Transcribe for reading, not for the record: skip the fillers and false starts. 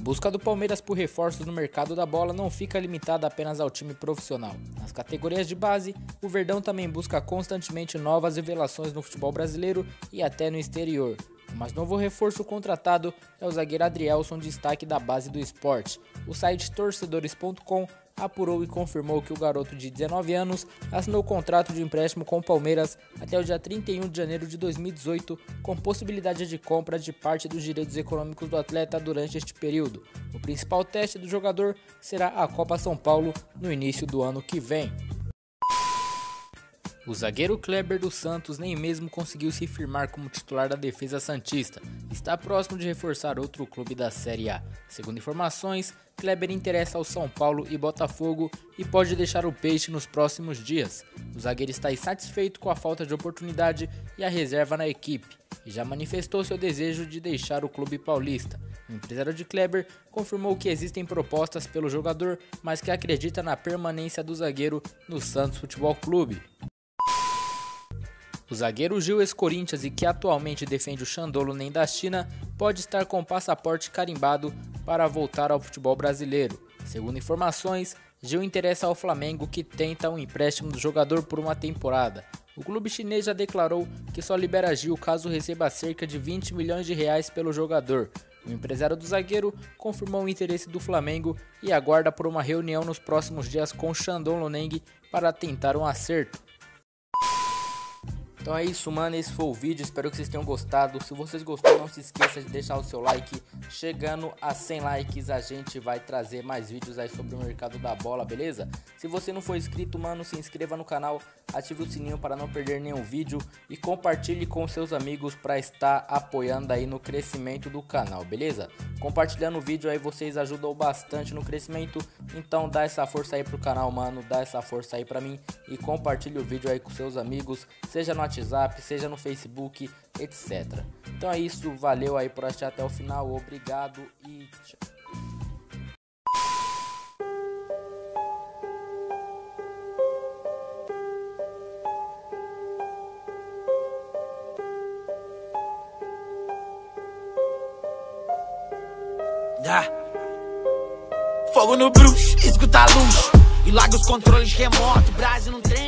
busca do Palmeiras por reforços no mercado da bola não fica limitada apenas ao time profissional. Nas categorias de base, o Verdão também busca constantemente novas revelações no futebol brasileiro e até no exterior. O mais novo reforço contratado é o zagueiro Adrielson, destaque da base do Sport. O site torcedores.com apurou e confirmou que o garoto de 19 anos assinou contrato de empréstimo com o Palmeiras até o dia 31 de janeiro de 2018, com possibilidade de compra de parte dos direitos econômicos do atleta durante este período. O principal teste do jogador será a Copa São Paulo no início do ano que vem. O zagueiro Kleber dos Santos nem mesmo conseguiu se firmar como titular da defesa santista. Está próximo de reforçar outro clube da Série A. Segundo informações, Kleber interessa ao São Paulo e Botafogo e pode deixar o peixe nos próximos dias. O zagueiro está insatisfeito com a falta de oportunidade e a reserva na equipe, e já manifestou seu desejo de deixar o clube paulista. O empresário de Kleber confirmou que existem propostas pelo jogador, mas que acredita na permanência do zagueiro no Santos Futebol Clube. O zagueiro Gil ex-Corinthians e que atualmente defende o Shandong Luneng da China pode estar com passaporte carimbado para voltar ao futebol brasileiro. Segundo informações, Gil interessa ao Flamengo, que tenta um empréstimo do jogador por uma temporada. O clube chinês já declarou que só libera Gil caso receba cerca de 20 milhões de reais pelo jogador. O empresário do zagueiro confirmou o interesse do Flamengo e aguarda por uma reunião nos próximos dias com o Shandong Luneng para tentar um acerto. Então é isso, mano, esse foi o vídeo, espero que vocês tenham gostado. Se vocês gostaram, não se esqueça de deixar o seu like. Chegando a 100 likes, a gente vai trazer mais vídeos aí sobre o mercado da bola, beleza? Se você não for inscrito, mano, se inscreva no canal, ative o sininho para não perder nenhum vídeo e compartilhe com seus amigos para estar apoiando aí no crescimento do canal, beleza? Compartilhando o vídeo aí vocês ajudam bastante no crescimento, então dá essa força aí pro canal, mano, dá essa força aí pra mim e compartilhe o vídeo aí com seus amigos, seja no WhatsApp, seja no Facebook, etc. Então é isso, valeu aí por assistir até o final, obrigado e tchau. Fogo no bruxo, escuta a luz e larga os controles remoto, Brasil não trem.